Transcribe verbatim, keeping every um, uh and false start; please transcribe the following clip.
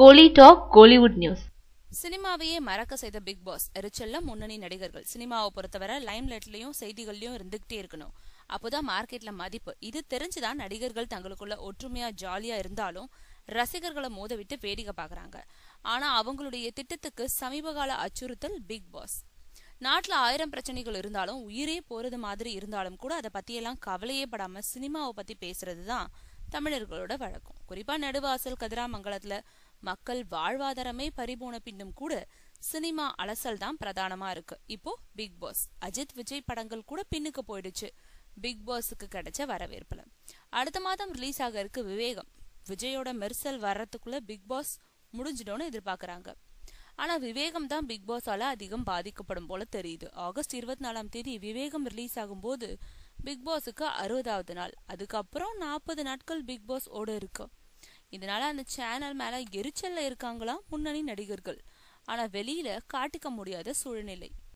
கோலி talk Kollywood news. சினிமாவையே மறக்க செய்த பிக் பாஸ் எரிச்சல்ல முன்னணி நடிகர்கள். சினிமாவை பொறுத்தவரை லைம் லைட்லயும் செய்திகள்லயும் இருந்துகிட்டே இருக்கணும், அப்போதான் மார்க்கெட்ல மதிப்பு. இது தெரிஞ்சுதான் நடிகர்கள் தங்களுக்குள்ள ஒற்றுமையா ஜாலியா இருந்தாலும் ரசிகர்களை மோத விட்டு வேடிக்கை பாக்குறாங்க. ஆனா அவங்களுடைய திட்டத்துக்கு சமீபகால அச்சுறுத்தல் பிக் பாஸ். நாட்டுல ஆயிரம் பிரச்சனைகள் இருந்தாலும் உயிரே போறது மாதிரி இருந்தாலும் கூட அதை பத்தியெல்லாம் கவலையே படாம சினிமாவை பத்தி பேசுறதுதான் தமிழர்களோட வழக்கம். குறிப்பா நடுவாசல் கதிராமங்கலத்துல மக்கள் வாழ்வாதாரமே பறிபோன பின்னும் கூட சினிமா அலசல் தான் பிரதானமா இருக்கு. இப்போ பிக் பாஸ், அஜித் விஜய் படங்கள் கூட பின்னுக்கு போயிடுச்சு பிக் பாஸுக்கு கிடைச்ச வரவேற்புல. அடுத்த மாதம் ரிலீஸ் ஆக இருக்கு விவேகம். விஜயோட மெர்சல் வர்றதுக்குள்ள பிக் பாஸ் முடிஞ்சிடும்னு எதிர்பார்க்கறாங்க. ஆனா விவேகம் தான் பிக் பாஸால அதிகம் பாதிக்கப்படும் போல தெரியுது. ஆகஸ்ட் இருபத்தி நாலாம் தேதி விவேகம் ரிலீஸ் ஆகும் போது பிக் பாஸுக்கு அறுபதாவது நாள். அதுக்கப்புறம் நாற்பது நாட்கள் பிக் பாஸ் ஓட இருக்கு. இதனால அந்த சேனல் மேல எரிச்சல்ல இருக்காங்களாம் முன்னணி நடிகர்கள். ஆனா வெளியில காட்டிக்க முடியாத சூழ்நிலை.